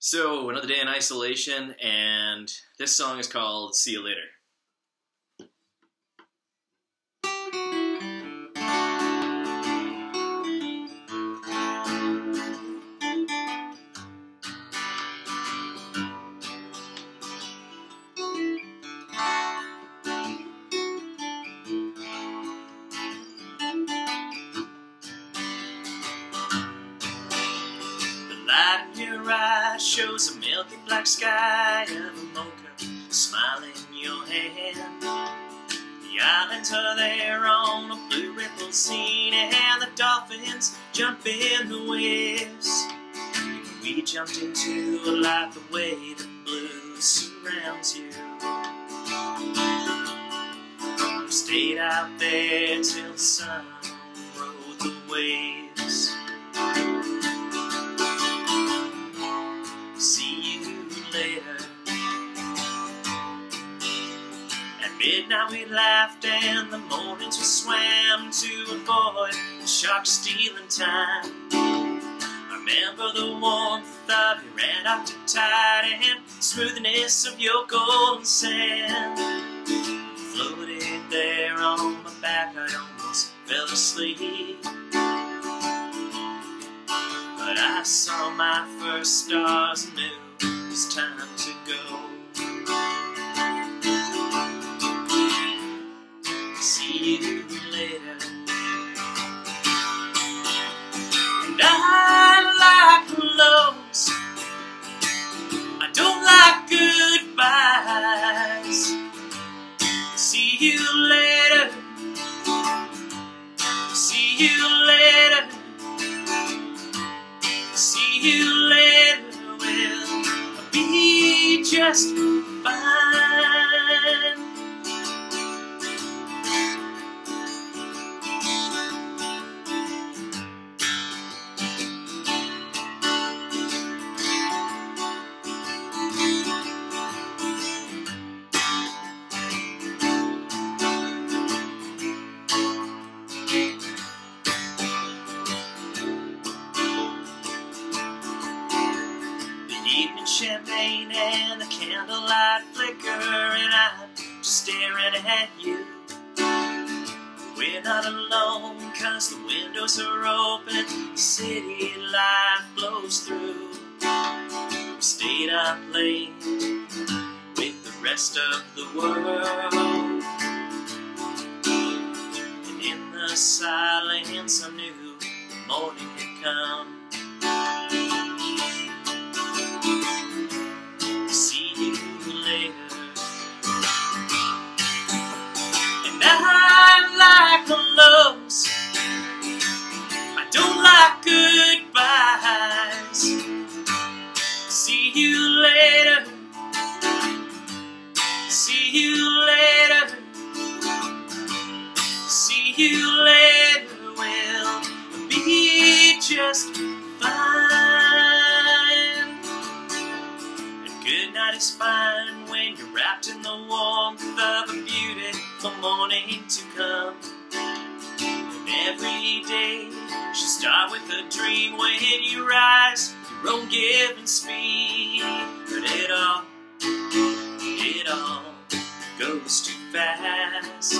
So, another day in isolation, and this song is called See You Later. The light in your eyes shows a milky black sky of a mocha, a smile in your hand. The islands are there on a blue ripple scene, and the dolphins jump in the waves. We jumped into a life the way the blue surrounds you. We stayed out there till the sun rode the waves. See you later. At midnight we laughed and the mornings we swam to avoid the sharks stealing time. Remember the warmth of your Antarctic tide and smoothness of your golden sand. Floated there on my back, I almost fell asleep. But I saw my first stars and knew it was time to go. See you later. And I like hellos, I don't like goodbyes. See you later. See you later. See you later. We'll be just fine. Evening champagne and the candlelight flicker, and I'm just staring at you. We're not alone, 'cause the windows are open, city life blows through. We stayed up late with the rest of the world, and in the silence I knew the morning had come. See you later. And I like hellos, I don't like goodbyes. See you later. See you later. See you later. We'll be just fine. Good night is fine when you're wrapped in the warmth of a beautiful morning to come. And every day should start with a dream when you rise your own given speed. But it all goes too fast.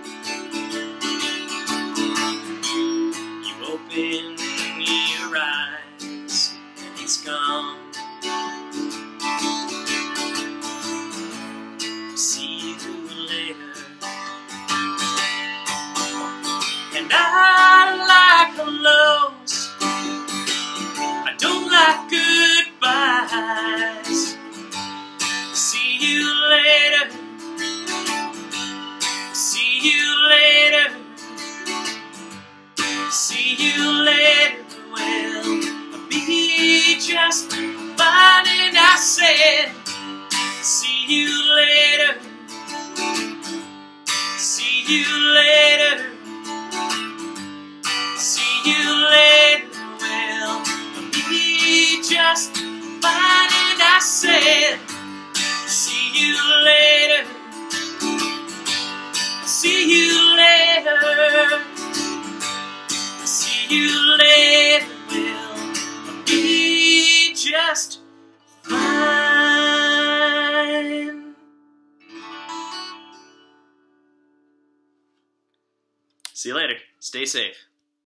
You open your eyes and it's gone. See you later. And I like hellos, I don't like goodbyes. See you later. See you later. See you later. We'll be just fine. And I said, see you later. See you later. See you later. We'll be just fine. And I said, see you later. See you later. See you later. We'll be just See you later. Stay safe.